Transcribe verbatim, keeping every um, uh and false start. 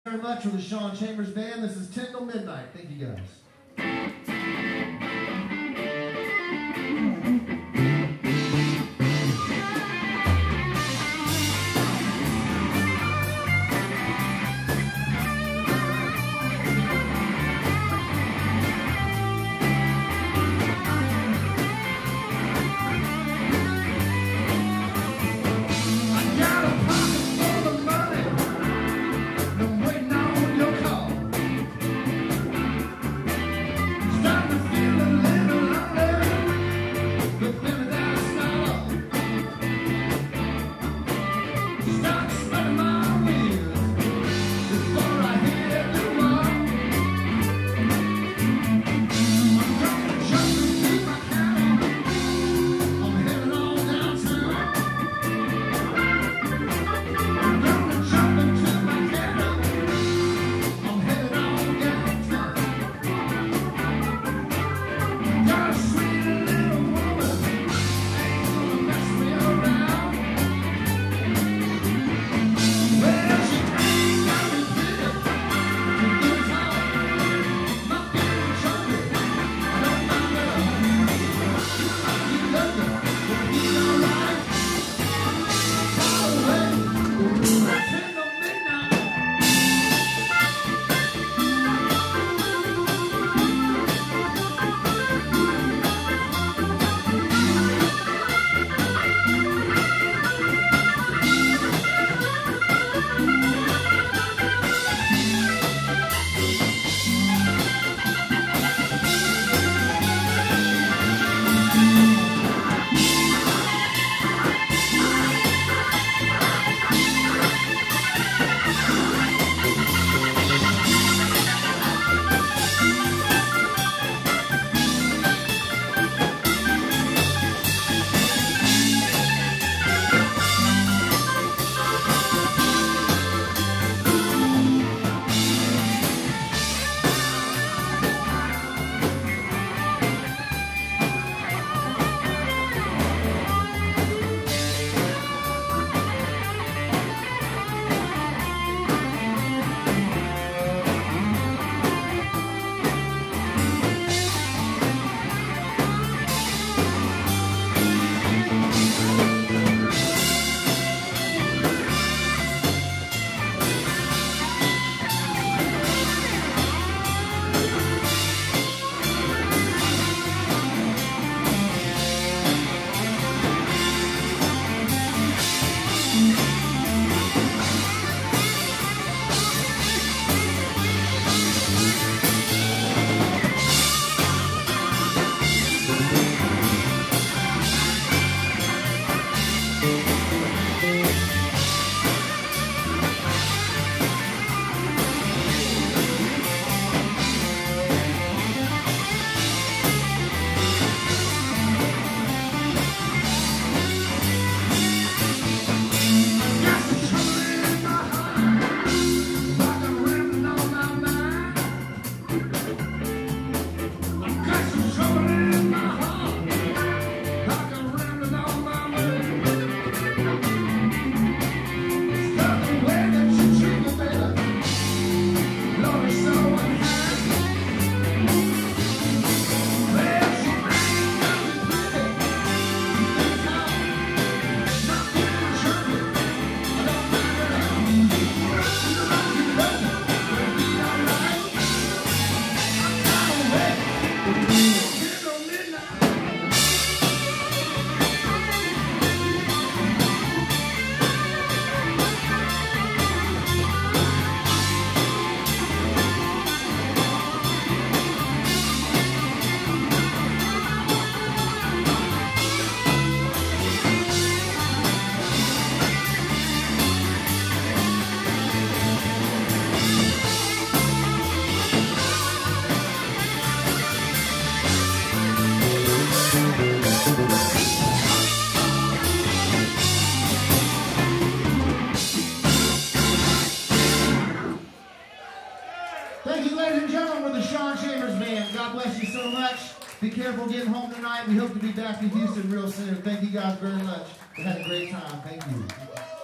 Very much for the Sean Chambers Band. This is ten till midnight. Thank you guys. Thank you, ladies and gentlemen, with the Sean Chambers Band. God bless you so much. Be careful getting home tonight. We hope to be back in Houston real soon. Thank you guys very much. We had a great time. Thank you.